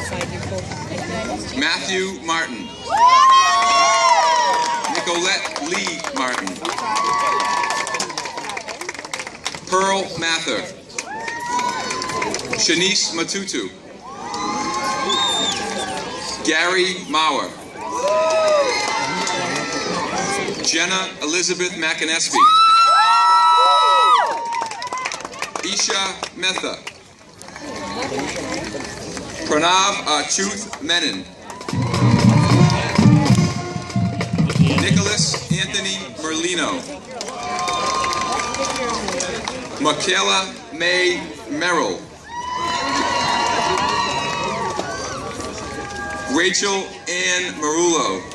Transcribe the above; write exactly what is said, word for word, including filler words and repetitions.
Matthew Martin. Nicolette Lee Martin. Pearl Mather. Shanice Matutu. Gary Mauer. Jenna Elizabeth McInespy. Isha Metha. Pranav Achuth Menon. Nicholas Anthony Merlino. Michaela May Merrill. Rachel Ann Marullo.